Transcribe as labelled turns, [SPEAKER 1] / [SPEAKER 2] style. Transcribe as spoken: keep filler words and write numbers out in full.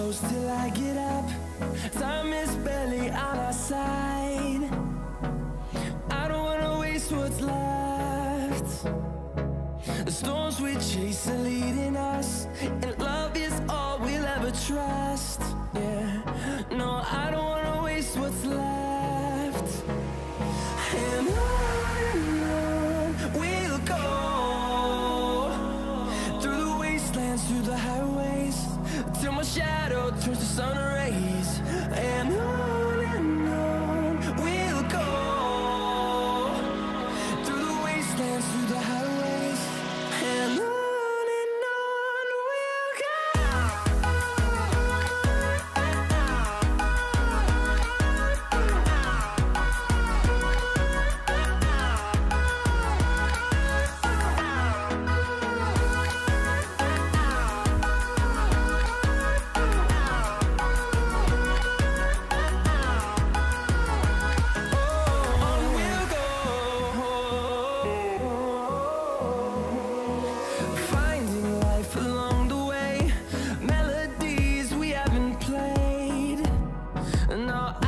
[SPEAKER 1] close till I get up. Time is barely on our side. I don't wanna waste what's left. The storms we chase are leading us, and love is all we'll ever trust. Yeah, no, I don't wanna waste what's left. And on and on we'll go, through the wastelands, through the highways, till my shadow turns to sun rays. And on and on we'll go, through the wastelands, through the highways, and on. No,